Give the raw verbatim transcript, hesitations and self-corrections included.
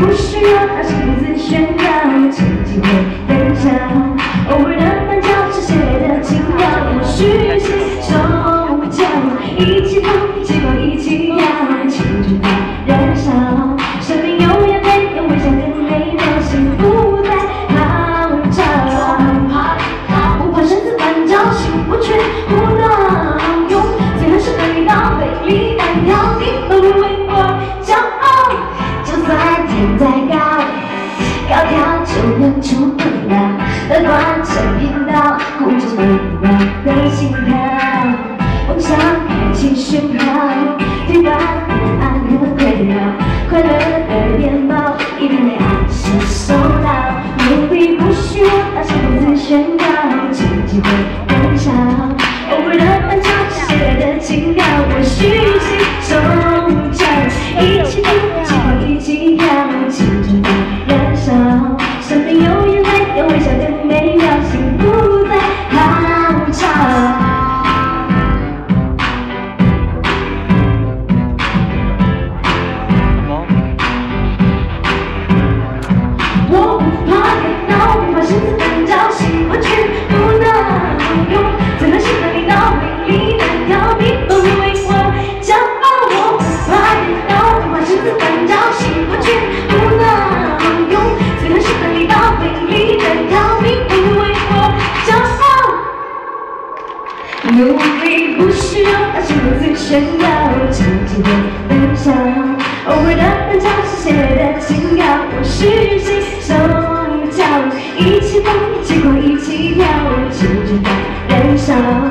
不需要大声独自炫耀，请机会分享。偶尔的绊脚是谁的轻摇，或许是手脚，一起碰，一起碰，一起摇，青春在燃烧。生命永远没有微笑更美妙，幸福在号召。不怕身子绊脚，心不全不能用，最后是对到美丽单挑，你会为我骄傲。就算天再高，高跳就能触碰到，乐观成频道，固执飞扬的心跳，梦想开启讯号，对吧？不安和困扰，快乐的面貌一定被爱所收到。努力不需要大声独自炫耀，请机会分享。偶尔的绊脚是谁的轻摇，或许是手脚，一起碰，一起碰，一起摇，青春在燃烧。生命永远没有微笑更美妙，幸福在号召。我不怕跌倒，不怕身子绊脚，心完全不能用，最能是对到美丽的跳，你会为我骄傲。我不怕跌倒，不怕身子绊脚，心完全不能用，最能是对到美丽的跳，你会为我骄傲。努力不需要大声独自炫耀，请机会分享。偶尔的绊脚是谁的轻摇，或许是手脚，一起碰，一起狂，一起跳，青春在燃烧。